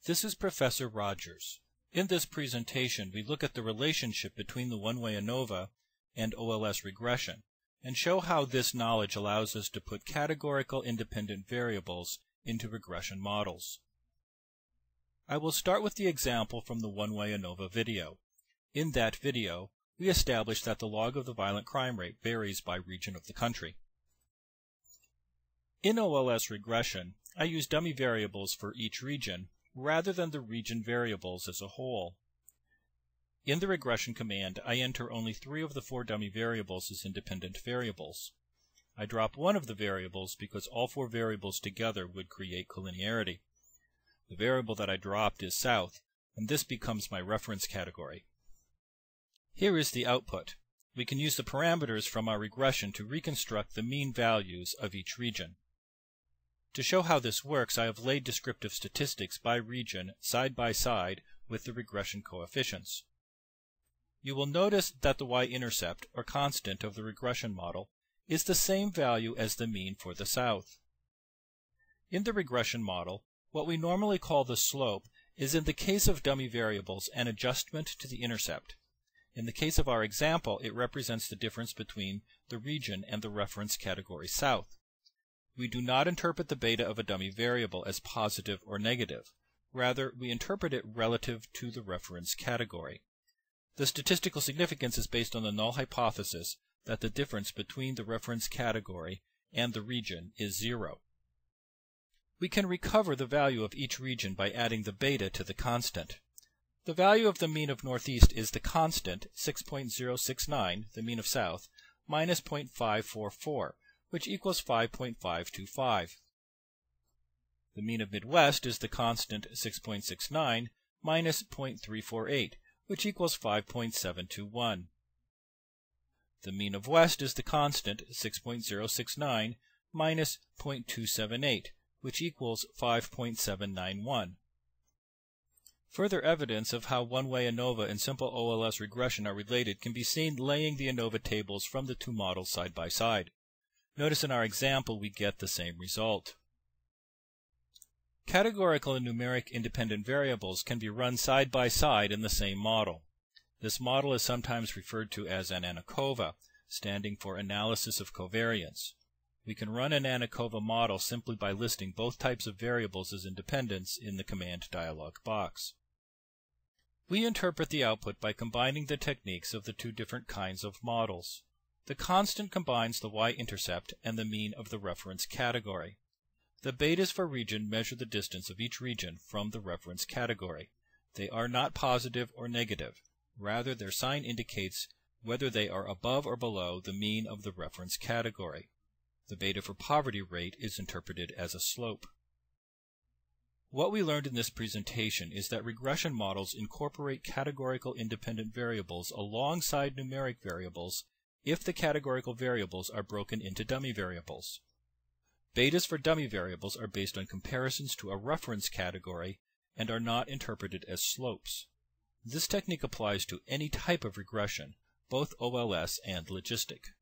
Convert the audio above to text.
This is Professor Rogers. In this presentation, we look at the relationship between the one-way ANOVA and OLS regression and show how this knowledge allows us to put categorical independent variables into regression models. I will start with the example from the one-way ANOVA video. In that video, we established that the log of the violent crime rate varies by region of the country. In OLS regression, I use dummy variables for each region rather than the region variables as a whole. In the regression command, I enter only 3 of the 4 dummy variables as independent variables. I drop one of the variables because all 4 variables together would create collinearity. The variable that I dropped is south, and this becomes my reference category. Here is the output. We can use the parameters from our regression to reconstruct the mean values of each region. To show how this works, I have laid descriptive statistics by region side by side with the regression coefficients. You will notice that the y-intercept, or constant, of the regression model is the same value as the mean for the south. In the regression model, what we normally call the slope is in the case of dummy variables an adjustment to the intercept. In the case of our example, it represents the difference between the region and the reference category south. We do not interpret the beta of a dummy variable as positive or negative. Rather, we interpret it relative to the reference category. The statistical significance is based on the null hypothesis that the difference between the reference category and the region is 0. We can recover the value of each region by adding the beta to the constant. The value of the mean of Northeast is the constant 6.069, the mean of South, minus 0.544, which equals 5.525. The mean of Midwest is the constant 6.69 minus 0.348, which equals 5.721. The mean of West is the constant 6.069 minus 0.278, which equals 5.791. Further evidence of how one-way ANOVA and simple OLS regression are related can be seen laying the ANOVA tables from the 2 models side by side. Notice in our example we get the same result. Categorical and numeric independent variables can be run side by side in the same model. This model is sometimes referred to as an ANOCOVA, standing for Analysis of Covariance. We can run an ANOCOVA model simply by listing both types of variables as independents in the command dialog box. We interpret the output by combining the techniques of the 2 different kinds of models. The constant combines the y-intercept and the mean of the reference category. The betas for region measure the distance of each region from the reference category. They are not positive or negative. Rather, their sign indicates whether they are above or below the mean of the reference category. The beta for poverty rate is interpreted as a slope. What we learned in this presentation is that regression models incorporate categorical independent variables alongside numeric variables if the categorical variables are broken into dummy variables. Betas for dummy variables are based on comparisons to a reference category and are not interpreted as slopes. This technique applies to any type of regression, both OLS and logistic.